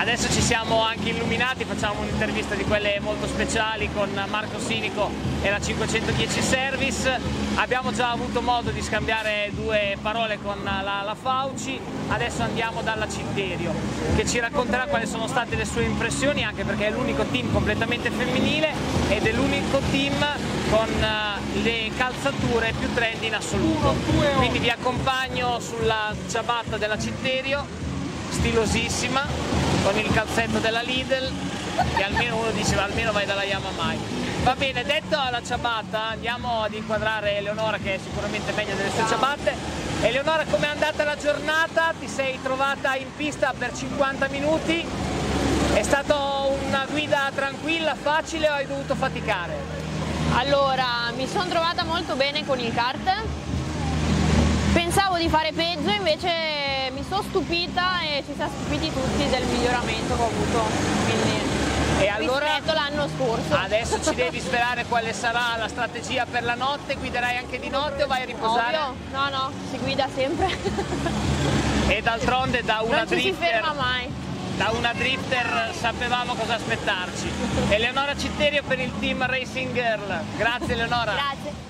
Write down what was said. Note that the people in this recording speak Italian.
Adesso ci siamo anche illuminati, facciamo un'intervista di quelle molto speciali con Marco Sinico e la 510 Service. Abbiamo già avuto modo di scambiare due parole con la Fauci, adesso andiamo dalla Citterio che ci racconterà quali sono state le sue impressioni, anche perché è l'unico team completamente femminile ed è l'unico team con le calzature più trendy in assoluto. Quindi vi accompagno sulla ciabatta della Citterio, stilosissima, con il calzetto della Lidl, che almeno uno dice almeno vai dalla Yamamai. Va bene, detto la ciabatta, andiamo ad inquadrare Eleonora, che è sicuramente meglio delle sue ciabatte. Eleonora, com'è andata la giornata? Ti sei trovata in pista per 50 minuti? È stata una guida tranquilla, facile o hai dovuto faticare? Allora, mi sono trovata molto bene con il kart. Pensavo di fare peggio, invece mi sono stupita e ci siamo stupiti tutti del miglioramento che ho avuto, quindi e allora, rispetto l'anno scorso. Adesso ci devi svelare quale sarà la strategia per la notte. Guiderai anche di notte o vai a riposare? Ovvio. No, si guida sempre. E d'altronde da una non ci si ferma mai. Da una drifter sapevamo cosa aspettarci. Eleonora Citterio per il team Racing Girl. Grazie Eleonora. Grazie.